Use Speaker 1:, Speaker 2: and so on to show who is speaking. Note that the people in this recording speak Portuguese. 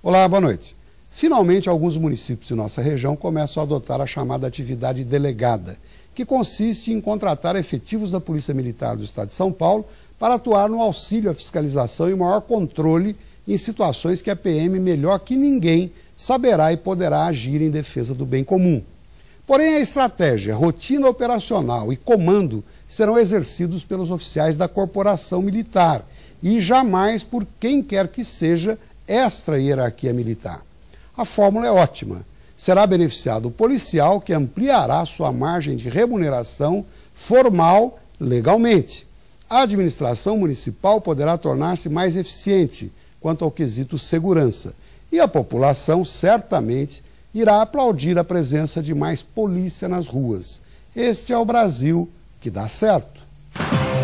Speaker 1: Olá, boa noite. Finalmente, alguns municípios de nossa região começam a adotar a chamada atividade delegada, que consiste em contratar efetivos da Polícia Militar do Estado de São Paulo para atuar no auxílio à fiscalização e maior controle em situações que a PM, melhor que ninguém, saberá e poderá agir em defesa do bem comum. Porém, a estratégia, rotina operacional e comando serão exercidos pelos oficiais da corporação militar e jamais por quem quer que seja extra-hierarquia militar. A fórmula é ótima. Será beneficiado o policial que ampliará sua margem de remuneração formal legalmente. A administração municipal poderá tornar-se mais eficiente quanto ao quesito segurança. E a população certamente irá aplaudir a presença de mais polícia nas ruas. Este é o Brasil que dá certo.